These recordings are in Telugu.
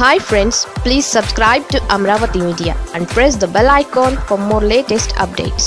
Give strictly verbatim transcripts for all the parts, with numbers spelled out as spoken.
Hi friends, please subscribe to Amravati Media and press the bell icon for more latest updates.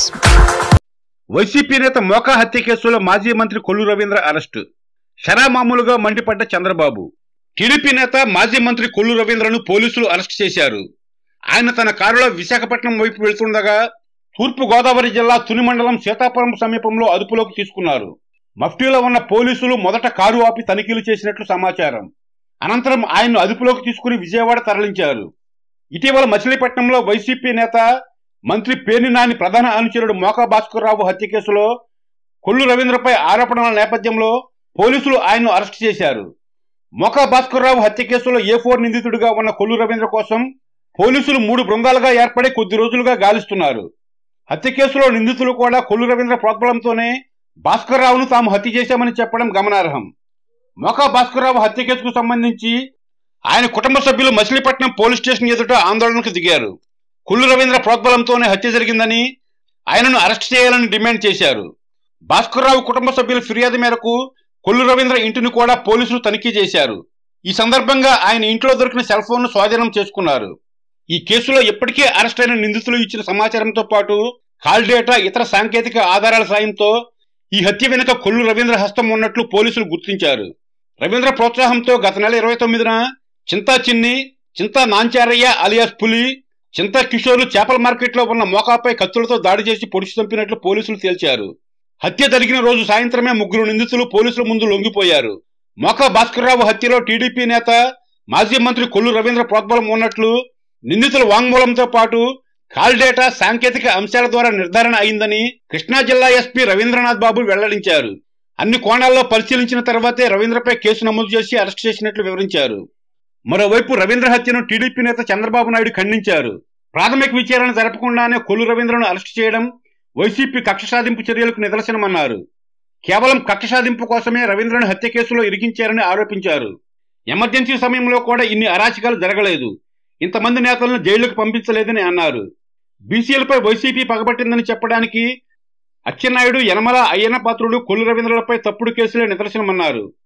YCP నేత మోకా హత్య కేసులో మాజీ మంత్రి కొల్లు రవీంద్ర అరెస్టు. శరామామూలుగా మండిపడ్డ చంద్రబాబు. టీడీపీ నేత మాజీ మంత్రి కొల్లు రవీంద్రను పోలీసులు అరెస్ట్ చేశారు. ఆయన తన కారులో విశాఖపట్నం వైపు వెళ్తుండగా తూర్పు గోదావరి జిల్లా తుని మండలం సీతాపురం సమీపంలో అదుపులోకి తీసుకున్నారు. మఫ్టీలో ఉన్న పోలీసులు మొదట కారు ఆపి తనిఖీలు చేసినట్లు సమాచారం. అనంతరం ఆయన్ను అదుపులోకి తీసుకుని విజయవాడ తరలించారు. ఇటీవల మచిలీపట్నంలో వైసీపీ నేత మంత్రి పేర్ని నాని ప్రధాన అనుచరుడు మోకా భాస్కర్రావు హత్య కేసులో కొల్లు రవీంద్రపై ఆరోపణల నేపథ్యంలో పోలీసులు ఆయన్ను అరెస్ట్ చేశారు. మోకా భాస్కర్రావు హత్య కేసులో ఏ ఫోర్ నిందితుడిగా ఉన్న కొల్లు రవీంద్ర కోసం పోలీసులు మూడు బృందాలుగా ఏర్పడి కొద్ది రోజులుగా గాలిస్తున్నారు. హత్య కేసులో నిందితులు కూడా కొల్లు రవీంద్ర ప్రోద్బలంతోనే భాస్కర్రావును తాము హత్య చేశామని చెప్పడం గమనార్హం. మోకా భాస్కర్రావు హత్య కేసుకు సంబంధించి ఆయన కుటుంబ సభ్యులు మచిలీపట్నం పోలీస్ స్టేషన్ ఎదుట ఆందోళనకు దిగారు. కొల్లు రవీంద్ర ప్రోద్బలంతోనే హత్య జరిగిందని, ఆయనను అరెస్ట్ చేయాలని డిమాండ్ చేశారు. భాస్కర్రావు కుటుంబ సభ్యుల ఫిర్యాదు మేరకు కొల్లు రవీంద్ర ఇంటిని కూడా పోలీసులు తనిఖీ చేశారు. ఈ సందర్భంగా ఆయన ఇంట్లో దొరికిన సెల్ ఫోన్ను స్వాధీనం చేసుకున్నారు. ఈ కేసులో ఇప్పటికే అరెస్ట్ అయిన నిందితులు ఇచ్చిన సమాచారంతో పాటు కాల్ డేటా, ఇతర సాంకేతిక ఆధారాల సాయంతో ఈ హత్య వెనుక కొల్లు రవీంద్ర హస్తం ఉన్నట్లు పోలీసులు గుర్తించారు. రవీంద్ర ప్రోత్సాహంతో గత నెల ఇరవై తొమ్మిదిన చింతా చిన్ని, చింతా నాంచారయ్య అలియాస్ పులి, చింతా కిషోర్లు చేపల మార్కెట్లో ఉన్న మోకాపై కత్తులతో దాడి చేసి పొడిచి చంపినట్లు పోలీసులు తేల్చారు. హత్య జరిగిన రోజు సాయంత్రమే ముగ్గురు నిందితులు పోలీసుల ముందు లొంగిపోయారు. మోకా భాస్కర్రావు హత్యలో టీడీపీ నేత మాజీ మంత్రి కొల్లు రవీంద్ర ప్రోద్బలం ఉన్నట్లు నిందితుల వాంగ్మూలంతో పాటు కాల్ డేటా, సాంకేతిక అంశాల ద్వారా నిర్ధారణ అయిందని కృష్ణా జిల్లా ఎస్పీ రవీంద్రనాథ్ బాబు వెల్లడించారు. అన్ని కోణాల్లో పరిశీలించిన తర్వాతే రవీంద్రపై కేసు నమోదు చేసి అరెస్ట్ చేసినట్లు వివరించారు. మరోవైపు రవీంద్ర హత్యను టీడీపీ నేత చంద్రబాబు నాయుడు ఖండించారు. ప్రాథమిక విచారణ జరపకుండానే కొల్లు రవీంద్రను అరెస్ట్ చేయడం వైసీపీ కక్ష సాధింపు చర్యలకు నిదర్శనమన్నారు. కేవలం కక్ష సాధింపు కోసమే రవీంద్రను హత్య కేసులో ఇరికించారని ఆరోపించారు. ఎమర్జెన్సీ సమయంలో కూడా ఇన్ని అరాచకాలు జరగలేదు, ఇంతమంది నేతలను జైలుకు పంపించలేదని అన్నారు. బీసీలపై వైసీపీ పగబట్టిందని చెప్పడానికి అచ్చెన్నాయుడు, యనమల, అయ్యన్న పాత్రుడు కొల్లు రవీంద్రలపై తప్పుడు కేసులే నిదర్శనమన్నారు.